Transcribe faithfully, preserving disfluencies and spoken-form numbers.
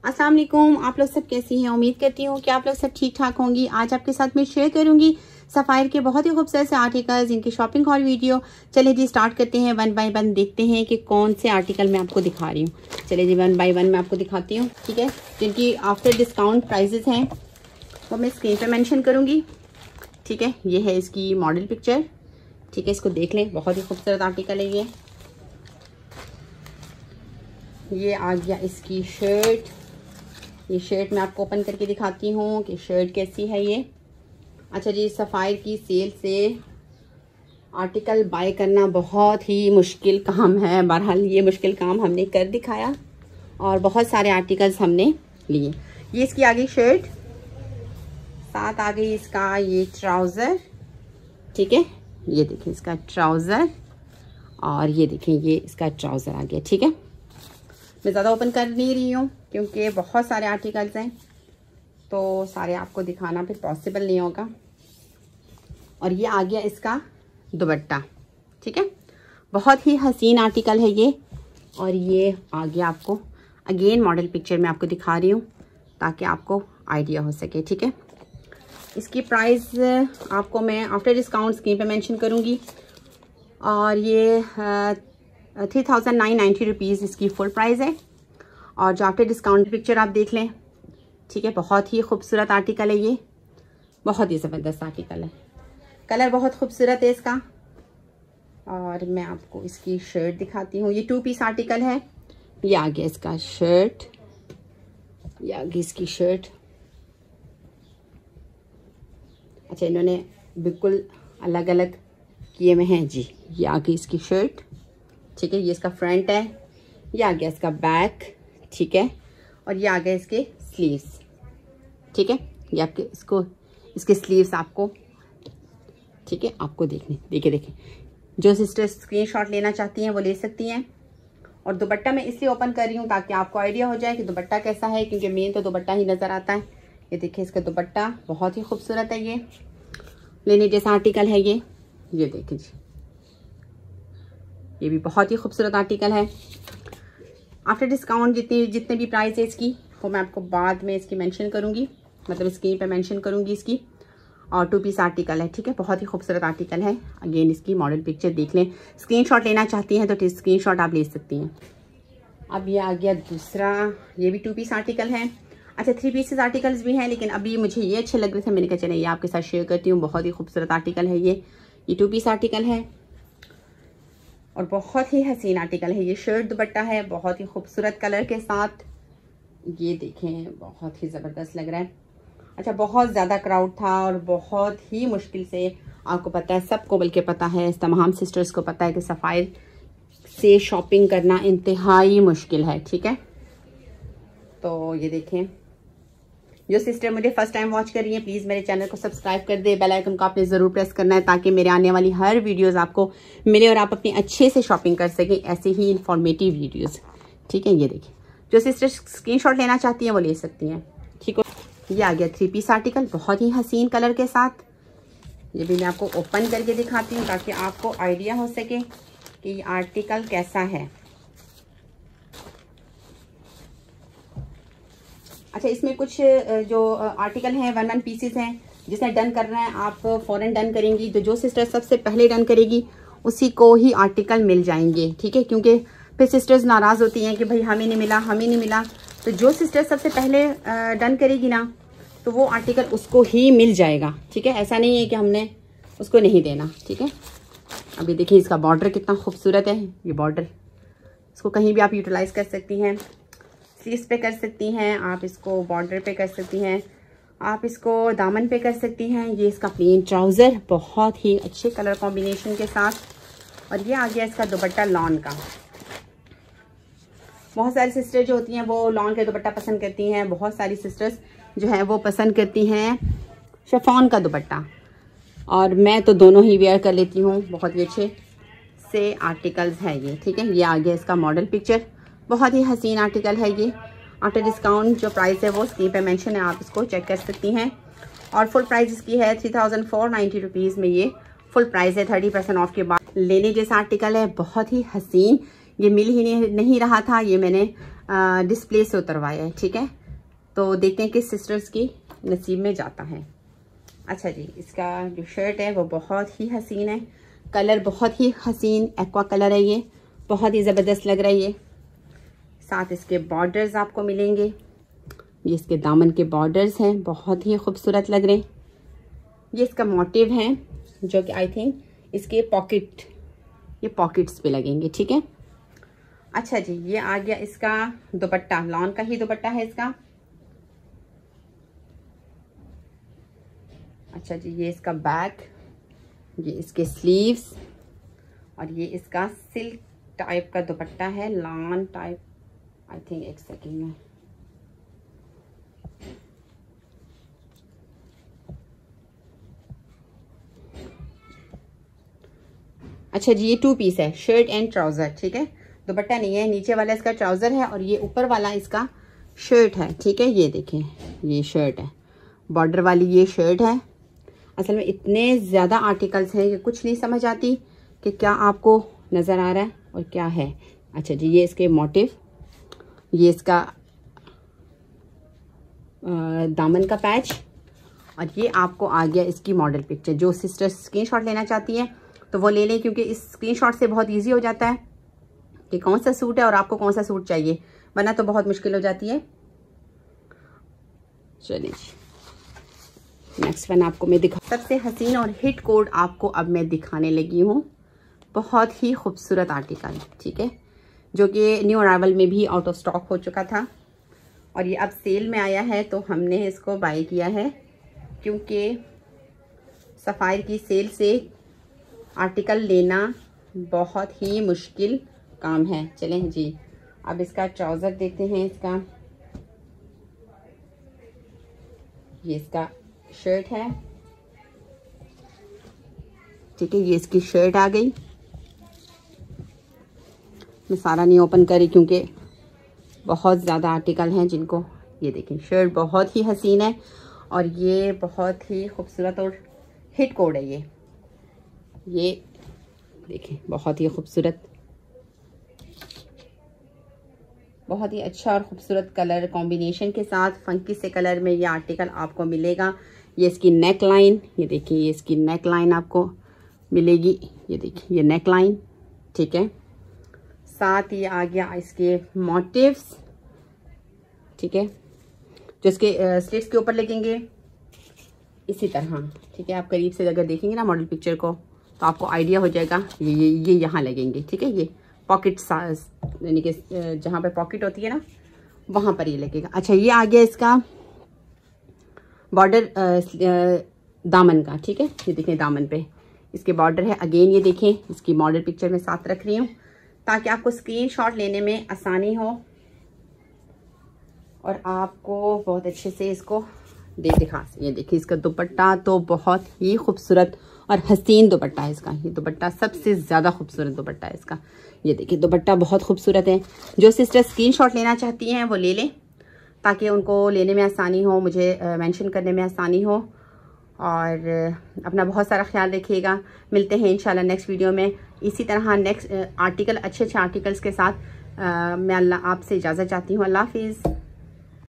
अस्सलाम वालेकुम, आप लोग सब कैसी हैं? उम्मीद करती हूँ कि आप लोग सब ठीक ठाक होंगी। आज आपके साथ मैं शेयर करूंगी सफ़ायर के बहुत ही खूबसूरत से आर्टिकल्स, इनकी शॉपिंग हॉल वीडियो। चलिए जी स्टार्ट करते हैं, वन बाय वन देखते हैं कि कौन से आर्टिकल मैं आपको दिखा रही हूँ। चलिए जी वन बाय वन मैं आपको दिखाती हूँ, ठीक है। जिनकी आफ्टर डिस्काउंट प्राइजेस हैं वो मैं स्क्रीन पर मैंशन करूँगी, ठीक है। ये है इसकी मॉडल पिक्चर, ठीक है। इसको देख लें, बहुत ही खूबसूरत आर्टिकल है ये। ये आ गया इसकी शर्ट। ये शर्ट मैं आपको ओपन करके दिखाती हूँ कि शर्ट कैसी है ये। अच्छा जी, सफ़ायर की सेल से आर्टिकल बाय करना बहुत ही मुश्किल काम है। बहरहाल ये मुश्किल काम हमने कर दिखाया और बहुत सारे आर्टिकल्स हमने लिए। ये इसकी आ गई शर्ट, साथ आ गई इसका ये ट्राउज़र, ठीक है। ये देखिए इसका ट्राउज़र और ये देखें ये इसका ट्राउज़र आ गया, ठीक है। मैं ज़्यादा ओपन कर नहीं रही हूँ क्योंकि बहुत सारे आर्टिकल्स हैं तो सारे आपको दिखाना फिर पॉसिबल नहीं होगा। और ये आ गया इसका दुपट्टा, ठीक है। बहुत ही हसीन आर्टिकल है ये। और ये आ गया आपको अगेन मॉडल पिक्चर में आपको दिखा रही हूँ ताकि आपको आइडिया हो सके, ठीक है। इसकी प्राइस आपको मैं आफ्टर डिस्काउंट स्क्रीन पे मेंशन करूँगी। और ये three thousand nine ninety rupees इसकी फुल प्राइस है। और जो आफ्टर डिस्काउंट पिक्चर आप देख लें, ठीक है। बहुत ही खूबसूरत आर्टिकल है ये, बहुत ही ज़बरदस्त आर्टिकल है। कलर बहुत खूबसूरत है इसका। और मैं आपको इसकी शर्ट दिखाती हूँ। ये टू पीस आर्टिकल है। ये आ गया इसका शर्ट, ये आ गई इसकी शर्ट। अच्छा, इन्होंने बिल्कुल अलग अलग किए हुए हैं जी। ये आ गई इसकी शर्ट, ठीक है। ये इसका फ्रंट है, ये आ गया इसका बैक, ठीक है। और ये आ गया इसके स्लीव्स, ठीक है। ये आपके इसको इसके स्लीव्स आपको, ठीक है, आपको देखने देखिए देखिए जो सिस्टर स्क्रीनशॉट लेना चाहती हैं वो ले सकती हैं। और दुपट्टा मैं इसलिए ओपन कर रही हूँ ताकि आपको आइडिया हो जाए कि दुपट्टा कैसा है, क्योंकि मेन तो दुपट्टा ही नज़र आता है। ये देखिए इसका दुपट्टा बहुत ही खूबसूरत है। ये लेने जैसा आर्टिकल है ये। ये देखिए जी, ये भी बहुत ही खूबसूरत आर्टिकल है। आफ्टर डिस्काउंट जितनी जितने भी प्राइस है इसकी वो मैं आपको बाद में इसकी मेंशन करूंगी, मतलब स्क्रीन पे मेंशन करूंगी इसकी। और टू पीस आर्टिकल है, ठीक है। बहुत ही खूबसूरत आर्टिकल है। अगेन इसकी मॉडल पिक्चर देख लें। स्क्रीनशॉट लेना चाहती हैं तो स्क्रीनशॉट आप ले सकती हैं। अब ये आ गया दूसरा, ये भी टू पीस आर्टिकल है। अच्छा, थ्री पीसेस आर्टिकल्स भी हैं, लेकिन अभी मुझे ये अच्छे लग रहे थे, मैंने कहा चले ये आपके साथ शेयर करती हूँ। बहुत ही खूबसूरत आर्टिकल है ये। ये टू पीस आर्टिकल है और बहुत ही हसीन आर्टिकल है। ये शर्ट दुपट्टा है बहुत ही खूबसूरत कलर के साथ। ये देखें बहुत ही ज़बरदस्त लग रहा है। अच्छा, बहुत ज़्यादा क्राउड था और बहुत ही मुश्किल से, आपको पता है, सबको बल्कि पता है, तमाम सिस्टर्स को पता है कि सफ़ायर से शॉपिंग करना इंतहाई मुश्किल है, ठीक है। तो ये देखें, जो सिस्टर मुझे फर्स्ट टाइम वॉच कर रही हैं प्लीज़ मेरे चैनल को सब्सक्राइब कर दे। बेल आइकन को आपने ज़रूर प्रेस करना है ताकि मेरे आने वाली हर वीडियोस आपको मिले और आप अपनी अच्छे से शॉपिंग कर सकें, ऐसे ही इंफॉर्मेटिव वीडियोस, ठीक है। ये देखिए, जो सिस्टर स्क्रीनशॉट लेना चाहती हैं वो ले सकती हैं, ठीक है। ये आ गया थ्री पीस आर्टिकल बहुत ही हसीन कलर के साथ। ये भी मैं आपको ओपन करके दिखाती हूँ ताकि आपको आइडिया हो सके कि ये आर्टिकल कैसा है। अच्छा, इसमें कुछ जो आर्टिकल हैं वन वन पीसेस हैं। जिसने डन करना है आप फ़ौरन डन करेंगी तो जो सिस्टर सबसे पहले डन करेगी उसी को ही आर्टिकल मिल जाएंगे, ठीक है। क्योंकि फिर सिस्टर्स नाराज़ होती हैं कि भाई हमें नहीं मिला हमें नहीं मिला। तो जो सिस्टर सबसे पहले डन करेगी ना तो वो आर्टिकल उसको ही मिल जाएगा, ठीक है। ऐसा नहीं है कि हमने उसको नहीं देना, ठीक है। अभी देखिए इसका बॉर्डर कितना खूबसूरत है। ये बॉर्डर, इसको कहीं भी आप यूटिलाइज़ कर सकती हैं। स्लीव्स पे कर सकती हैं आप, इसको बॉर्डर पे कर सकती हैं आप, इसको दामन पे कर सकती हैं। ये इसका प्लेन ट्राउज़र बहुत ही अच्छे कलर कॉम्बिनेशन के साथ। और ये आ गया इसका दुपट्टा लॉन का। बहुत सारी सिस्टर जो होती हैं वो लॉन के दुपट्टा पसंद करती हैं, बहुत सारी सिस्टर्स जो हैं वो पसंद करती हैं शिफॉन का दुपट्टा। और मैं तो दोनों ही वेयर कर लेती हूँ। बहुत ही अच्छे से आर्टिकल्स है ये, ठीक है। ये आ गया इसका मॉडल पिक्चर, बहुत ही हसीन आर्टिकल है ये। आफ्टर डिस्काउंट जो प्राइस है वो स्क्रीन पे मेंशन है, आप इसको चेक कर सकती हैं। और फुल प्राइस इसकी है three thousand four ninety rupees में ये फुल प्राइस है। थर्टी परसेंट ऑफ के बाद लेने जैसा आर्टिकल है, बहुत ही हसीन। ये मिल ही नहीं, नहीं रहा था, ये मैंने डिस्प्ले से उतरवाया है, ठीक है। तो देखते हैं कि सिस्टर्स की नसीब में जाता है। अच्छा जी, इसका जो शर्ट है वो बहुत ही हसीन है, कलर बहुत ही हसीन एक्वा कलर है, ये बहुत ही ज़बरदस्त लग रहा है ये। साथ इसके बॉर्डर्स आपको मिलेंगे, ये इसके दामन के बॉर्डर्स हैं, बहुत ही खूबसूरत लग रहे हैं। ये इसका मोटिव है जो कि आई थिंक इसके पॉकेट, ये पॉकेट्स पे लगेंगे, ठीक है। अच्छा जी, ये आ गया इसका दुपट्टा, लॉन का ही दुपट्टा है इसका। अच्छा जी, ये इसका बैक, ये इसके स्लीव्स और ये इसका सिल्क टाइप का दुपट्टा है, लॉन टाइप। आई थिंक एक सेकेंड में, अच्छा जी, ये टू पीस है, शर्ट एंड ट्राउजर, ठीक है। दुपट्टा नहीं है, नीचे वाला इसका ट्राउजर है और ये ऊपर वाला इसका शर्ट है, ठीक है। ये देखें, ये शर्ट है, बॉर्डर वाली ये शर्ट है। असल में इतने ज़्यादा आर्टिकल्स हैं कि कुछ नहीं समझ आती कि क्या आपको नज़र आ रहा है और क्या है। अच्छा जी, ये इसके मोटिव, ये इसका दामन का पैच और ये आपको आ गया इसकी मॉडल पिक्चर। जो सिस्टर स्क्रीनशॉट लेना चाहती है तो वो ले लें, क्योंकि इस स्क्रीनशॉट से बहुत इजी हो जाता है कि कौन सा सूट है और आपको कौन सा सूट चाहिए, वरना तो बहुत मुश्किल हो जाती है। चलिए नेक्स्ट वन आपको मैं दिखा, सबसे हसीन और हिट कोड आपको अब मैं दिखाने लगी हूँ। बहुत ही खूबसूरत आर्टिकल, ठीक है, जो कि न्यू अराइवल में भी आउट ऑफ स्टॉक हो चुका था और ये अब सेल में आया है, तो हमने इसको बाय किया है, क्योंकि सफ़ायर की सेल से आर्टिकल लेना बहुत ही मुश्किल काम है। चलें जी, अब इसका ट्राउज़र देखते हैं। इसका ये इसका शर्ट है, ठीक है, ये इसकी शर्ट आ गई। मैं सारा नहीं ओपन करी क्योंकि बहुत ज़्यादा आर्टिकल हैं जिनको, ये देखें, शर्ट बहुत ही हसीन है और ये बहुत ही खूबसूरत और हिट कोड है। ये ये देखें, बहुत ही खूबसूरत, बहुत ही अच्छा और ख़ूबसूरत कलर कॉम्बिनेशन के साथ फंकी से कलर में ये आर्टिकल आपको मिलेगा। ये इसकी नेक लाइन, ये देखिए, ये इसकी नेक लाइन आपको मिलेगी, ये देखिए, ये नेक लाइन, ठीक है। साथ ये आ गया इसके मोटिव्स, ठीक है, जो इसके स्लीव्स के ऊपर लगेंगे इसी तरह, ठीक है। आप करीब से अगर देखेंगे ना मॉडल पिक्चर को तो आपको आइडिया हो जाएगा। ये ये ये यहाँ लगेंगे, ठीक है, ये पॉकेट साइज, यानी कि जहाँ पे पॉकेट होती है ना वहाँ पर ये लगेगा। अच्छा, ये आ गया इसका बॉर्डर दामन का, ठीक है, ये देखें, दामन पे इसके बॉर्डर है। अगेन ये देखें, इसकी मॉडल पिक्चर में साथ रख रही हूँ ताकि आपको स्क्रीनशॉट लेने में आसानी हो और आपको बहुत अच्छे से इसको देख दिखा। ये देखिए, इसका दुपट्टा तो बहुत ही खूबसूरत और हसीन दुपट्टा है इसका। ये दुपट्टा सबसे ज़्यादा खूबसूरत दुपट्टा है इसका। ये देखिए, दुपट्टा बहुत खूबसूरत है। जो सिस्टर स्क्रीनशॉट लेना चाहती हैं वो ले लें ताकि उनको लेने में आसानी हो, मुझे मेंशन करने में आसानी हो। और अपना बहुत सारा ख्याल रखिएगा। मिलते हैं इंशाल्लाह नेक्स्ट वीडियो में इसी तरह नेक्स्ट आर्टिकल, अच्छे अच्छे आर्टिकल्स के साथ। आ, मैं अल्लाह आपसे इजाज़त चाहती हूँ। अल्लाह हाफिज़।